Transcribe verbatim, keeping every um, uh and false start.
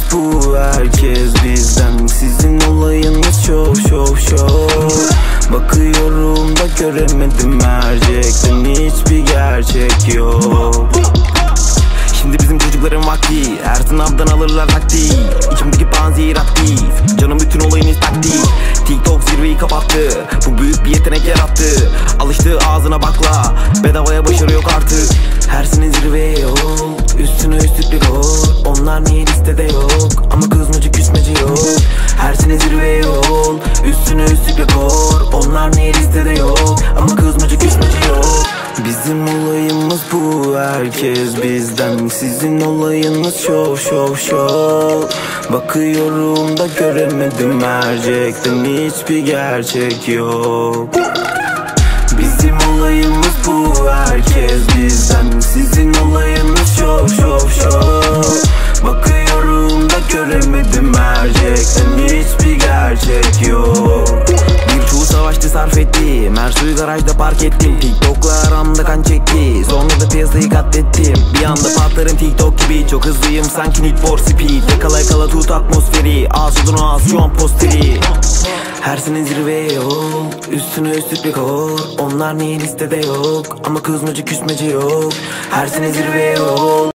bu, herkes bizden. Sizin olayınız şov şov şov. Bakıyorum da göremedim mercekten hiçbir gerçek yok. Şimdi bizim çocukların vakti, her sınavdan alırlar taktik. İçimdeki panzehir aktif, canım bütün olayınız taktik. TikTok zirveyi kapattı, bu büyük bir yetenek yarattı. Alıştığı ağzına bakla, bedavaya başarı yok artık. Hersinin zirveye yol, üstüne üstlük bir gol. Onlar niye listede yok, ama kızmacı küsmeci yok. Hersinin zirveye yol, üstüne üstlük bir gol. Onlar niye listede yok, ama kızmacı küsmeci yok. Bizim olayımız bu, herkes bizden. Sizin olayınız şov şov şov. Bakıyorum da göremedim mercekten hiçbir gerçek yok. Bizim olayımız bu, herkes bizden. Sizin olayınız şov şov şov. Bakıyorum da göremedim mercekten hiçbir gerçek yok. Birçoğu savaştı sarf etti, Mersu'yu garajda park ettim. TikTok'la aramda kan çekti, sonra da piyasayı katlettim. Bir anda patlarım TikTok gibi, çok hızlıyım sanki Need for Speed. Yakala yakala tut atmosferi, ağzından ağız şu an posteri. Hersinin zirveye yol, üstüne üstlük bir kol. Onlar niye listede yok, ama kızmacı küsmeci yok. Hersinin zirveye yol.